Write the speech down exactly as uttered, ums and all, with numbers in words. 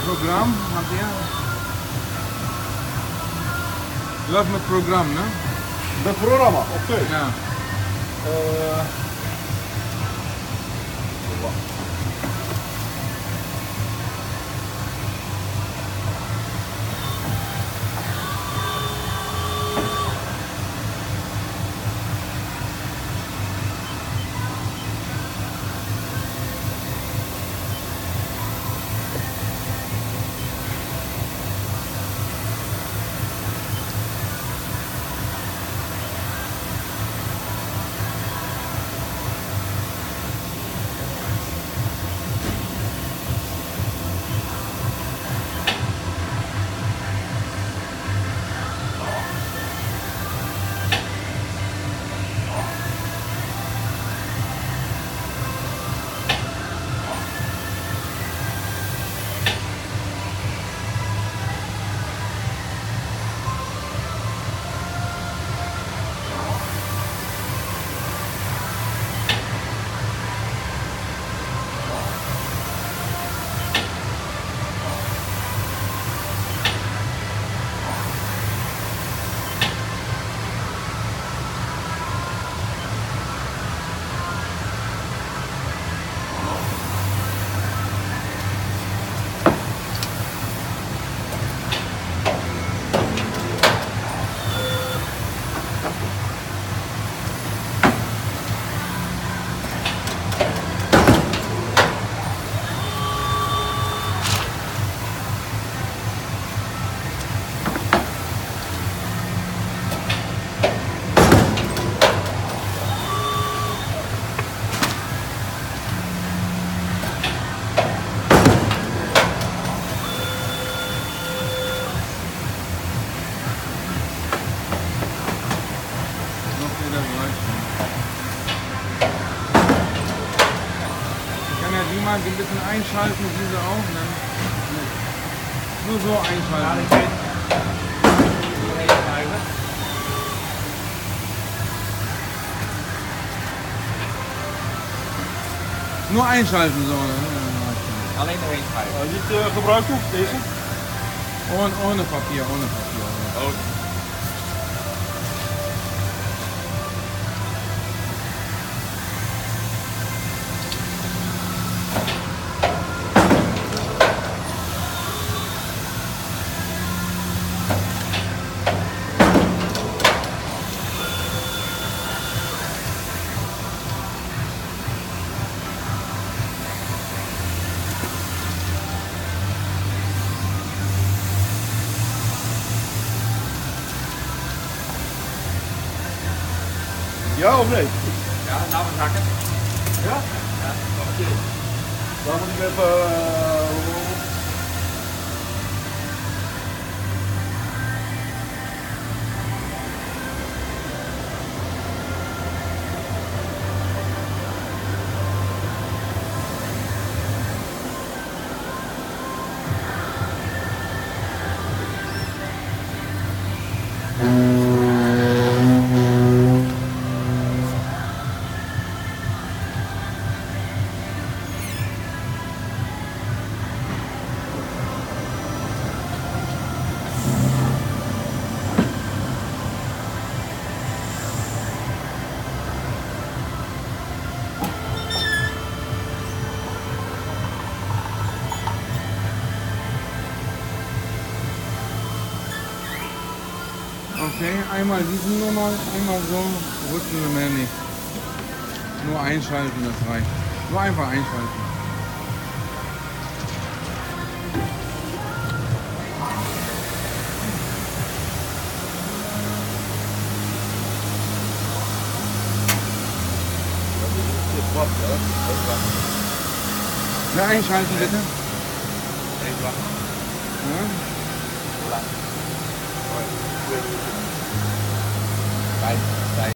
Programm habt ihr? Läuft mit Programm, ne? Met programma, oké. Okay. Ja. Uh, Ein bisschen einschalten, diese auch. Ne? Nur so einschalten. Nur einschalten so. Ne? Alleen nog inschrijven. Uh, niet uh, gebruiken, deze? Ohne, ohne Papier, ohne Papier. Oh. Ja of nee? Ja, nou we zakken. Ja? Ja, oké. Okay. Dan moet ik even... Uh, Okay, einmal diesen Nummer, einmal so, rücken wir mehr nicht. Nur einschalten, das reicht. Nur einfach einschalten. Ja, einschalten bitte. Ja. Bij, bij.